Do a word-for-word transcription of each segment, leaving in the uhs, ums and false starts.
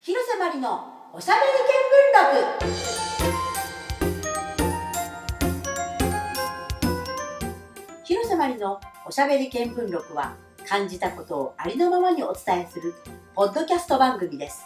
広瀬まりのおしゃべり見聞録。広瀬まりのおしゃべり見聞録は、感じたことをありのままにお伝えするポッドキャスト番組です。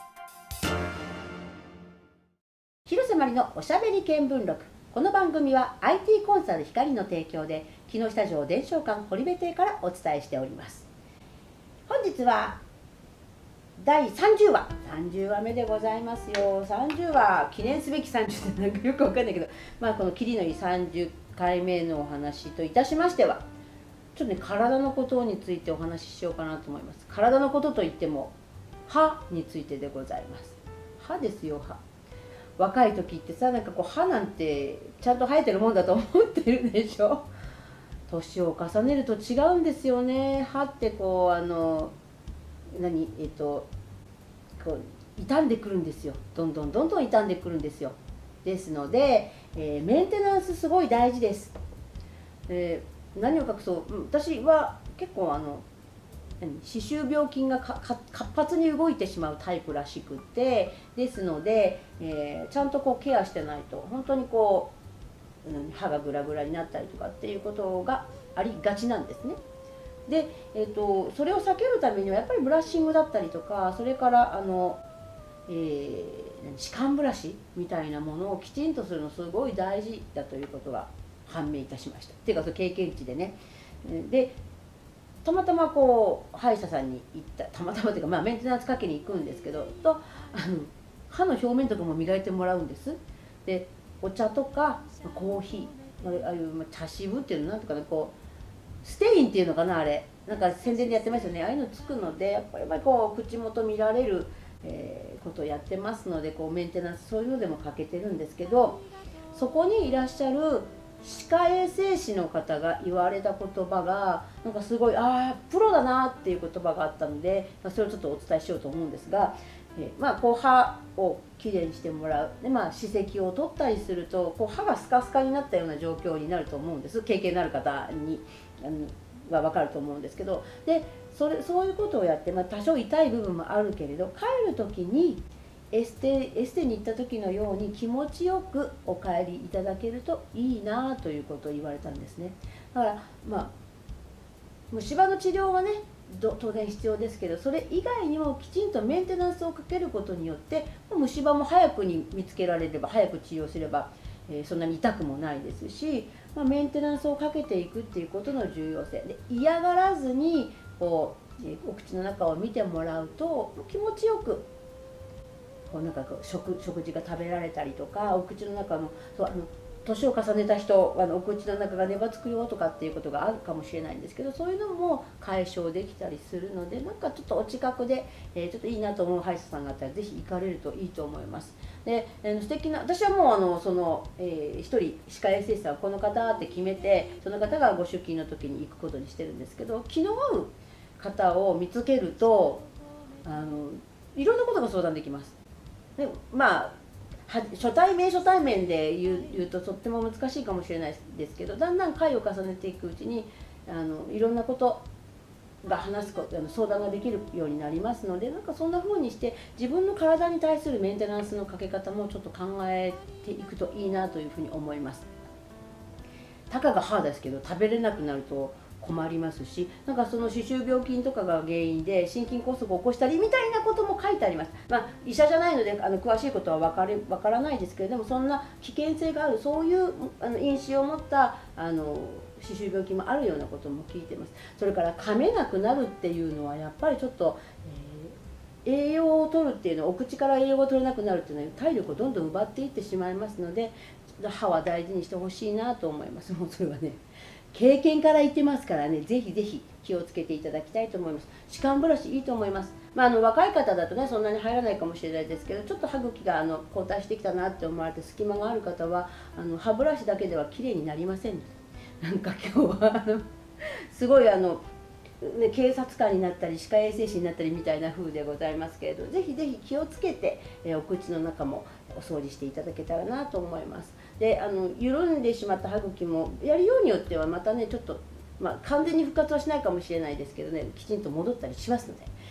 広瀬まりのおしゃべり見聞録。この番組は アイティー コンサル光の提供で、木下城伝承館堀部邸からお伝えしております。本日はだいさんじゅうわ、さんじゅうわめでございますよ。さんじゅうわ、記念すべきさんじゅうってなんかよくわかんないけど、まあこのキリのいいさんじゅっかいめのお話といたしましては、ちょっとね、体のことについてお話ししようかなと思います。体のことといっても、歯についてでございます。歯ですよ、歯。若い時ってさ、なんかこう歯なんてちゃんと生えてるもんだと思ってるでしょ。年を重ねると違うんですよね。歯ってこう、あの、何えっとこう傷んでくるんですよ。どんどんどんどん傷んでくるんですよ。ですので、えー、メンテナンスすごい大事です。えー、何を隠そう、うん、私は結構あの歯周病菌がかか活発に動いてしまうタイプらしくて、ですので、えー、ちゃんとこうケアしてないと本当にこう、うん、歯がグラグラになったりとかっていうことがありがちなんですね。で、えー、とそれを避けるためにはやっぱりブラッシングだったりとか、それからあの、えー、歯間ブラシみたいなものをきちんとするのすごい大事だということが判明いたしました。っていうかその経験値でね。でたまたまこう歯医者さんに行った、たまたまというか、まあ、メンテナンスかけに行くんですけど、とあの歯の表面とかも磨いてもらうんです。でお茶とかコーヒー、ああいう茶渋っていうのなんとかね、こうステインっていうのかな、あれなんか宣伝でやってますよね。ああいうのつくので、やっぱりこう口元見られる、えー、ことをやってますので、こうメンテナンスそういうのでも欠けてるんですけど、そこにいらっしゃる歯科衛生士の方が言われた言葉がなんかすごい、ああプロだなっていう言葉があったので、まあ、それをちょっとお伝えしようと思うんですが、えー、まあこう歯をきれいにしてもらうで、まあ、歯石を取ったりするとこう歯がスカスカになったような状況になると思うんです。経験のある方にあのは分かると思うんですけど、でそれそういうことをやって、まあ、多少痛い部分もあるけれど、帰る時にエステ、エステに行った時のように気持ちよくお帰りいただけるといいなということを言われたんですね。だからまあ虫歯の治療はね当然必要ですけど、それ以外にもきちんとメンテナンスをかけることによって虫歯も早くに見つけられれば、早く治療すれば、えー、そんなに痛くもないですし、まあ、メンテナンスをかけていくっていうことの重要性で、嫌がらずにこう、えー、お口の中を見てもらうと気持ちよくこうなんかこう 食, 食事が食べられたりとか、お口の中のそうあの年を重ねた人あのお口の中がねばつくよとかっていうことがあるかもしれないんですけど、そういうのも解消できたりするので、なんかちょっとお近くで、えー、ちょっといいなと思う歯医者さんがあったらぜひ行かれるといいと思います。で、えー、素敵な私はもうあのその、えー、一人歯科衛生士さんはこの方って決めて、その方がご出勤の時に行くことにしてるんですけど、気の合う方を見つけるとあのいろんなことが相談できます。でまあ初対面初対面で言う、言うととっても難しいかもしれないですけど、だんだん回を重ねていくうちにあのいろんなことが話すこと相談ができるようになりますので、なんかそんな風にして自分の体に対するメンテナンスのかけ方もちょっと考えていくといいなというふうに思います。たかが歯ですけど食べれなくなると困りますし、なんかその歯周病菌とかが原因で心筋梗塞を起こしたりみたいなことも書いてあります。まあ、医者じゃないのであの詳しいことは分かれ分からないですけれども、そんな危険性がある、そういうあの因子を持ったあの歯周病菌もあるようなことも聞いてます。それから噛めなくなるっていうのはやっぱりちょっと、えー、栄養を取るっていうのは、お口から栄養が取れなくなるっていうのは体力をどんどん奪っていってしまいますので、歯は大事にしてほしいなと思います。もうそれはね経験から言ってますからね、ぜひぜひ気をつけていただきたいと思います。歯間ブラシいいと思います。まあ、あの若い方だとねそんなに入らないかもしれないですけど、ちょっと歯茎があの後退してきたなって思われて隙間がある方はあの歯ブラシだけではきれいになりません。なんか今日はあのすごいあの、ね、警察官になったり歯科衛生士になったりみたいな風でございますけれど、ぜひぜひ気をつけて、えお口の中もお掃除していただけたらなと思います。であの緩んでしまった歯茎もやるようによってはまたねちょっと、まあ、完全に復活はしないかもしれないですけどね、きちんと戻ったりしますので、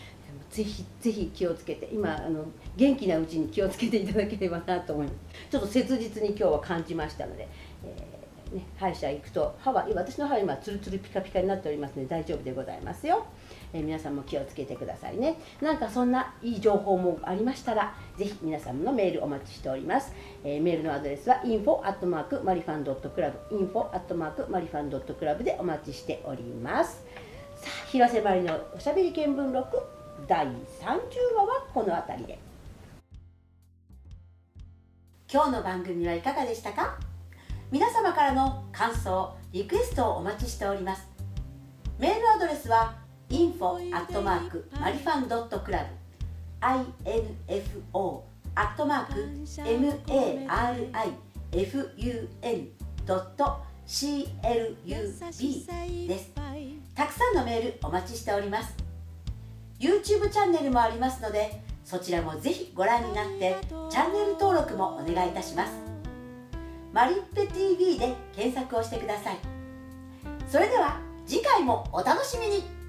ぜひぜひ気をつけて、今あの元気なうちに気をつけていただければなと思います。ちょっと切実に今日は感じましたので、えーね、歯医者行くと歯は、私の歯は今ツルツルピカピカになっておりますので大丈夫でございますよ。えー、皆さんも気をつけてくださいね。なんかそんないい情報もありましたら、ぜひ皆さんのメールお待ちしております。えー、メールのアドレスは インフォ アットマーク マリファン ドット クラブ インフォ アットマーク マリファン ドット クラブでお待ちしております。さあ、広瀬まりのおしゃべり見聞録だいさんじゅうわはこの辺りで。今日の番組はいかがでしたか？皆様からの感想、リクエストをお待ちしております。メールアドレスは インフォ アットマーク マリファン ドット クラブ インフォ アットマーク マリファン ドット クラブ です。たくさんのメールお待ちしております。 YouTube チャンネルもありますので、そちらもぜひご覧になってチャンネル登録もお願いいたします。マリッペ ティーブイ で検索をしてください。それでは次回もお楽しみに。